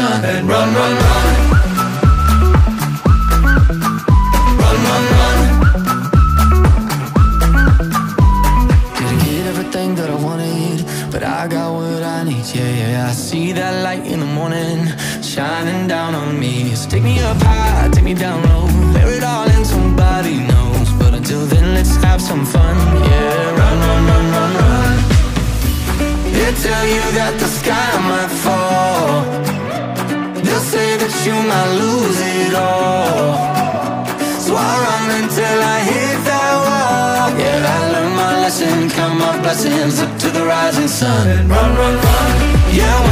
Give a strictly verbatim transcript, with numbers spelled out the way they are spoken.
sun. And run, run, run. Run, run, run. Didn't get everything that I wanted, but I got what I need, yeah, yeah. I see that light in the morning, shining down on me. So take me up high, take me down low, bear it all and somebody knows. But until then, let's have some fun, yeah. Run, run, run, run, run. They tell you that the sky might fall, they'll say that you might lose it all. So I run until I hit that wall. Yeah, I learned my lesson, count my blessings up to the rising sun. And run, run, run. Yeah.